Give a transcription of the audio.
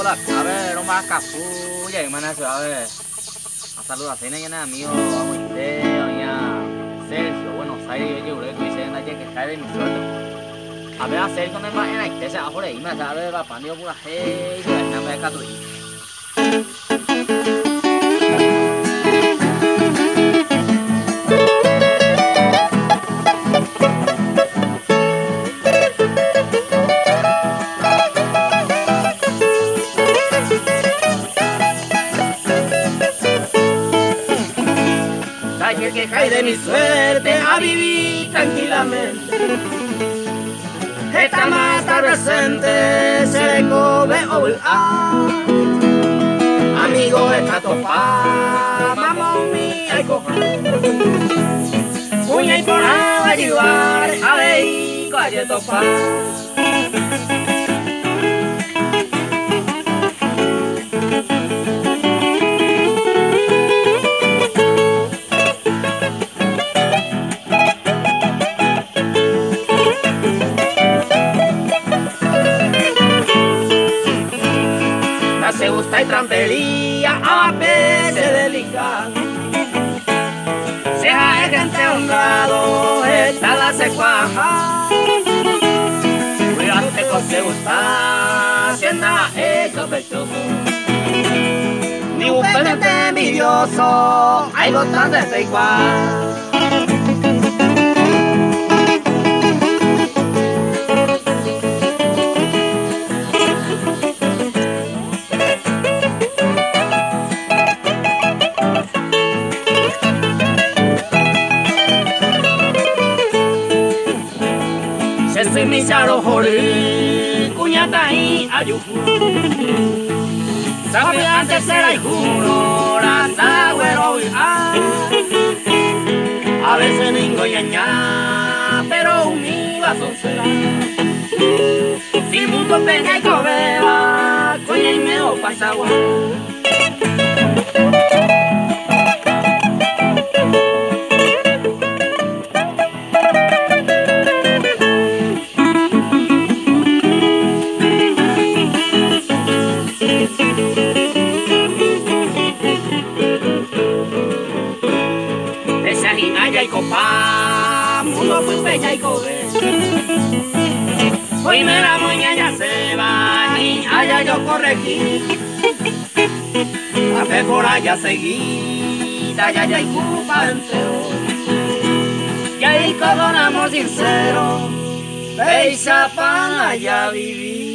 la cabe, no más capulla, y mana se va a ver. A saludar, cena y amigo, vamos a Sergio, Buenos Aires, yo creo que dice nadie que cae de mi sueldo. A ver, a Sergio no es más en la iglesia, a por ahí, me sabe, va pandio por la gente, y se va a ver católico. El que cae de mi suerte a vivir tranquilamente. Esta más está presente, se le come amigo está topa, vamos mía y coja. Puña y por agua ayudar, a ver, coye topa. Se gusta y trampería, a veces delicada. Sea de gente a un lado, esta la se cuaja. Cuídate con se gusta, si anda hecho pechoso. Ni un pendiente envidioso, hay gotas de este igual. Se me echaron joder, cuñata y ayufu. Sabe antes era y juro, la sagüero y a veces ningo y añá, pero univa son será. Si mundo peña y cobera, coña y meo pasagua. Y copa, mundo pues bella y cobe. Hoy me la moña ya se va y allá yo corregí. A ver por allá seguida, ya hay culpa entero. Y ahí con amor sincero, veis a pan allá vivir.